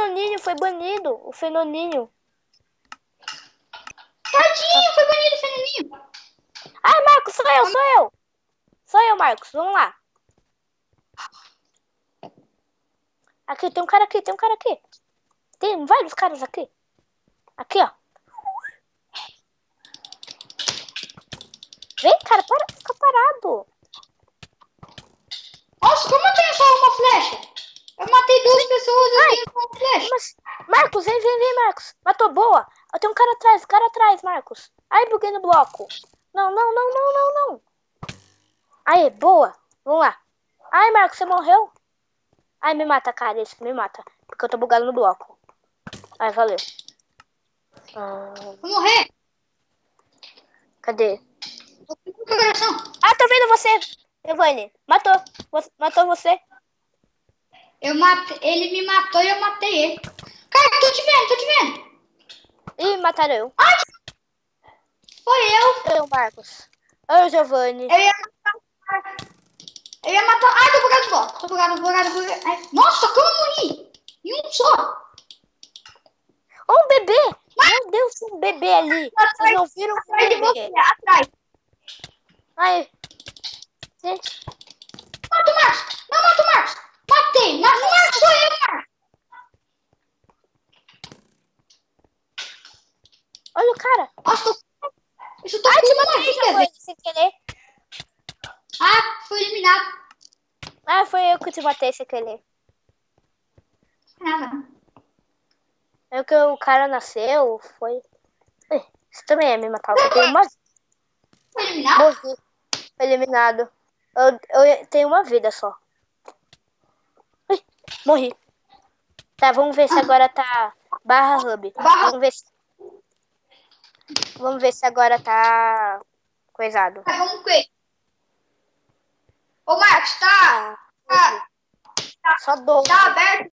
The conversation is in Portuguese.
Fenoninho foi banido. O Fenoninho. Tadinho, foi banido o Fenoninho. Ai, Marcos, sou eu. Sou eu, Marcos. Vamos lá. Aqui, tem um cara aqui. Tem vários caras aqui. Aqui, ó. Vem, cara, fica parado. Nossa, como eu tenho só uma flecha? Eu matei 2 pessoas e eu tenho só uma flecha. Mas, Marcos, vem, Marcos. Matou, boa. Tem um cara atrás, Marcos. Ai, buguei no bloco. Não. Aí, boa. Vamos lá. Ai, Marcos, você morreu? Ai, me mata, cara. Esse me mata. Porque eu tô bugado no bloco. Ai, valeu. Vou morrer. Cadê? Coração. Ah, tô vendo você, Giovanni. Matou você. Ele me matou e eu matei ele. Cara, tô te vendo. Ih, mataram eu. Ai, foi eu. Eu, Marcos. Eu, Giovanni. Eu ia matar. Ai, tô bugado no bloco. Tô bugado. Ai, nossa, como eu morri? Em um só. Um bebê. Meu Deus, tem um bebê ali. Vocês não viram um bebê? Atrás. Ai. Gente. Mata o Marcos. Não mata o Marcos. Matei. Mas o Marcos sou eu, Marcos. Olha o cara. Nossa, isso tá Ai, te com uma matei, vida, Giovanni, velho. sem querer. Ah, foi eliminado. Ah, foi eu que te matei sem querer. Nada. É que o cara nasceu, foi... Você também ia me matar. Eu tenho uma... Foi eliminado? Morri. Eliminado. Eu tenho uma vida só. Ui, morri. Tá, vamos ver se agora tá... Barra hub. Vamos ver se agora tá... Coisado. Tá, vamos ver. Ô, Marcos, tá Só 12. tá aberto